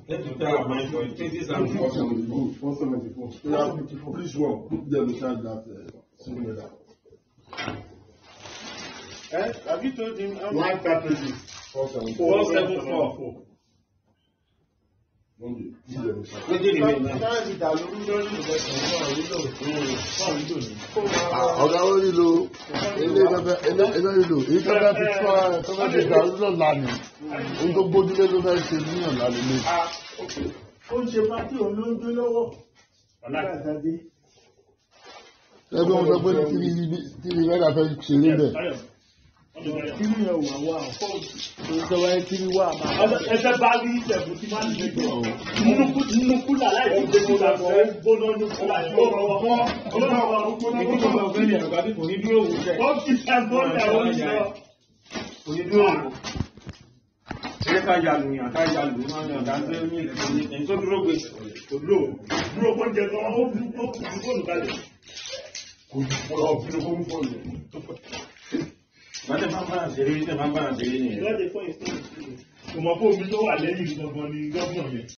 Let me tell my for 474. 474. Please one, put them inside that same weather. Have you told him how One much cartridge, 474. What did you mean? Ọ̀gá ó nílò ilé nílò èyí tó bá fi tó bá fi gbà lọ́la ni ohun tó gbójúlé ló fẹ́ ṣe ní ọ̀la nílé. Ó ń ṣe pátí òun ló ń gbé lọ́wọ́. Ẹgbẹ́ wọn sọ pé tíri rẹ́dà fẹ́ ṣe níbẹ̀. Kíni yẹn wà wá ọ̀pọ̀ ìjọba yẹn kíni wà máa. Ẹsẹ̀ bá rí ìṣẹ̀bù tí máa ń lè gbé. Nínú kúlà láì fi gbé kúlà fọ́ gbóná ní kúlà tí ó rọ̀ fọ́. Ìdíjọba ọ̀gbẹ́ni àgbàdì kò ní dúró wò jẹ́. Wọ́n fi ṣàgbọ́n ní àwọn ìṣẹ́. Kò ní dúró wò. Ṣé ká yàlù yàn ká yàlù máa ń yàn dáńgbé ní ìkànnì ẹni tó dúró gbé. Kò lò dúró kó jẹ tán ó fi fóònù kalẹ̀. Kò lọ fi fóònù fóònù. Màtẹ́ máa ń bá àṣírí ní ẹ̀ máa ń bá àṣírí nìyẹn. Lọ́dẹ fún ìsìn. Kò mọ̀ fún omi tó wà lẹ́yìn gbọ̀ngàn ní gọ́ọ̀nà yẹn.